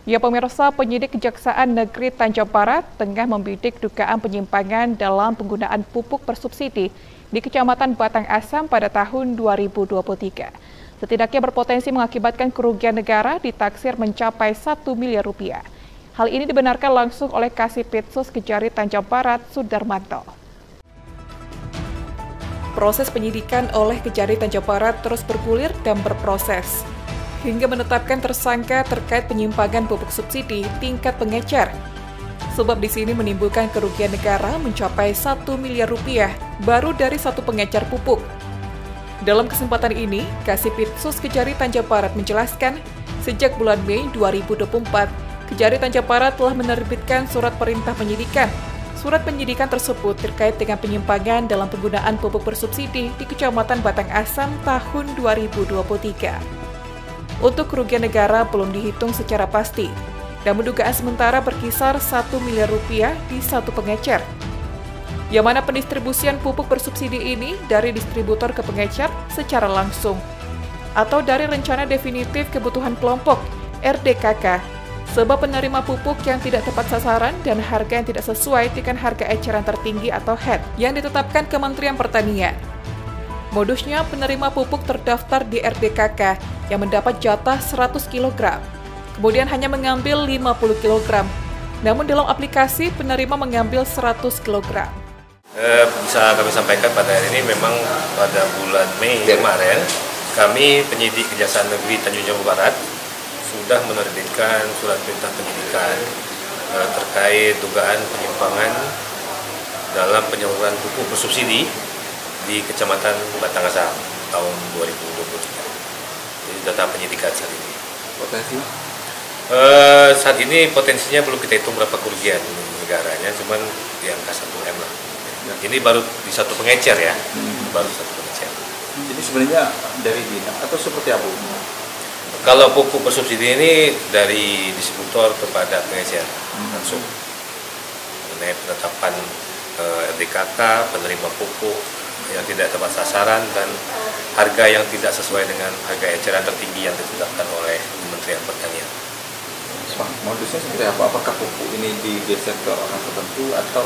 Ya pemirsa, penyidik Kejaksaan Negeri Tanjung Barat tengah membidik dugaan penyimpangan dalam penggunaan pupuk bersubsidi di Kecamatan Batang Asam pada tahun 2023. Setidaknya berpotensi mengakibatkan kerugian negara ditaksir mencapai 1 miliar rupiah. Hal ini dibenarkan langsung oleh Kasipitsus Kejari Tanjung Barat, Sudarmanto. Proses penyidikan oleh Kejari Tanjung Barat terus bergulir dan berproses, hingga menetapkan tersangka terkait penyimpangan pupuk subsidi tingkat pengecer. Sebab di sini menimbulkan kerugian negara mencapai 1 miliar rupiah baru dari satu pengecer pupuk. Dalam kesempatan ini, Kasipitsus Kejari Tanjung Barat menjelaskan, sejak bulan Mei 2024, Kejari Tanjung Barat telah menerbitkan surat perintah penyidikan. Surat penyidikan tersebut terkait dengan penyimpangan dalam penggunaan pupuk bersubsidi di Kecamatan Batang Asam tahun 2023. Untuk kerugian negara belum dihitung secara pasti, dan dugaan sementara berkisar 1 miliar rupiah di satu pengecer. Yang mana pendistribusian pupuk bersubsidi ini dari distributor ke pengecer secara langsung, atau dari rencana definitif kebutuhan kelompok (RDKK), sebab penerima pupuk yang tidak tepat sasaran dan harga yang tidak sesuai dengan harga eceran tertinggi atau HET yang ditetapkan Kementerian Pertanian. Modusnya, penerima pupuk terdaftar di RDKK yang mendapat jatah 100 kg, kemudian hanya mengambil 50 kg. Namun dalam aplikasi, penerima mengambil 100 kg. Bisa kami sampaikan pada hari ini, memang pada bulan Mei kemarin, kami penyidik Kejaksaan Negeri Tanjung Barat sudah menerbitkan surat perintah penyidikan terkait dugaan penyimpangan dalam penyaluran pupuk bersubsidi di Kecamatan Batang Asam tahun 2023. Jadi data penyidikan saat ini. Potensi? Saat ini potensinya belum kita hitung berapa kerugian negaranya, cuman di angka 1 M lah. Ya. Ini baru di satu pengecer ya, baru satu pengecer. Jadi sebenarnya dari dinas atau seperti apa? Kalau pupuk bersubsidi ini dari distributor kepada pengecer langsung. Mengenai penetapan RDKK, penerima pupuk yang tidak tepat sasaran, dan harga yang tidak sesuai dengan harga eceran tertinggi yang ditetapkan oleh Kementerian Pertanian. Modusnya seperti apa? Apakah pupuk ini digeser ke orang tertentu atau?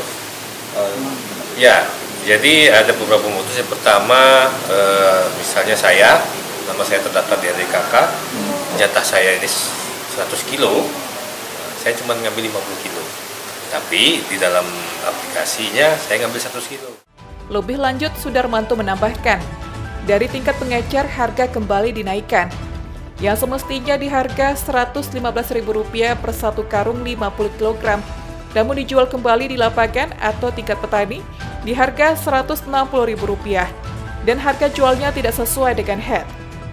Ya, jadi ada beberapa modus. Yang pertama, misalnya nama saya terdaftar di RDKK, jatah saya ini 100 kilo, saya cuma ngambil 50 kilo. Tapi di dalam aplikasinya saya ngambil 100 kilo. Lebih lanjut, Sudarmanto menambahkan, dari tingkat pengecer harga kembali dinaikkan. Yang semestinya di harga Rp115.000 per satu karung 50 kg, namun dijual kembali di lapangan atau tingkat petani di harga Rp160.000, dan harga jualnya tidak sesuai dengan HET.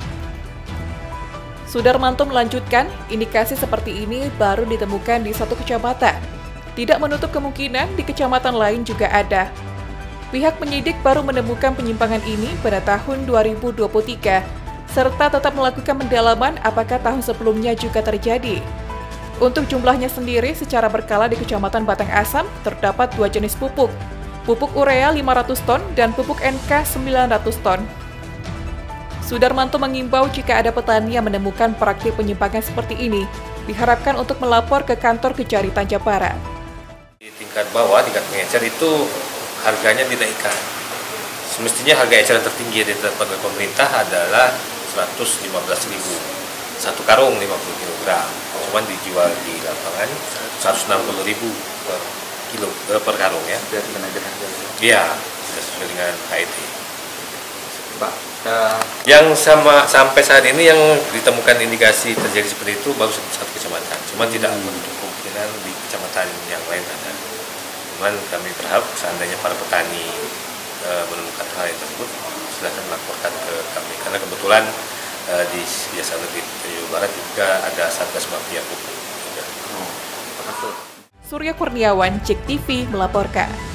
Sudarmanto melanjutkan, indikasi seperti ini baru ditemukan di satu kecamatan. Tidak menutup kemungkinan di kecamatan lain juga ada. Pihak penyidik baru menemukan penyimpangan ini pada tahun 2023, serta tetap melakukan pendalaman apakah tahun sebelumnya juga terjadi. Untuk jumlahnya sendiri, secara berkala di Kecamatan Batang Asam terdapat 2 jenis pupuk urea 500 ton dan pupuk NK 900 ton. Sudarmanto mengimbau jika ada petani yang menemukan praktik penyimpangan seperti ini, diharapkan untuk melapor ke kantor Kejari Tanjung Barat. Di tingkat bawah, tingkat pengecer itu harganya dinaikkan. Semestinya harga eceran tertinggi yang ditetapkan oleh pemerintah adalah 115.000, satu karung 50 kg. Cuman dijual di lapangan 160.000 per karung ya. Iya, sudah sesuai dengan HET. Pak, yang sampai saat ini yang ditemukan indikasi terjadi seperti itu baru satu kecamatan. Cuman tidak menutup kemungkinan di kecamatan yang lain ada. Cuman kami berharap seandainya para petani menemukan hal yang tersebut, silakan melaporkan ke kami, karena kebetulan di Kejaksaan Negeri Tanjung Barat juga ada Satgas Mafia Pupuk. Surya Kurniawan, JEK TV melaporkan.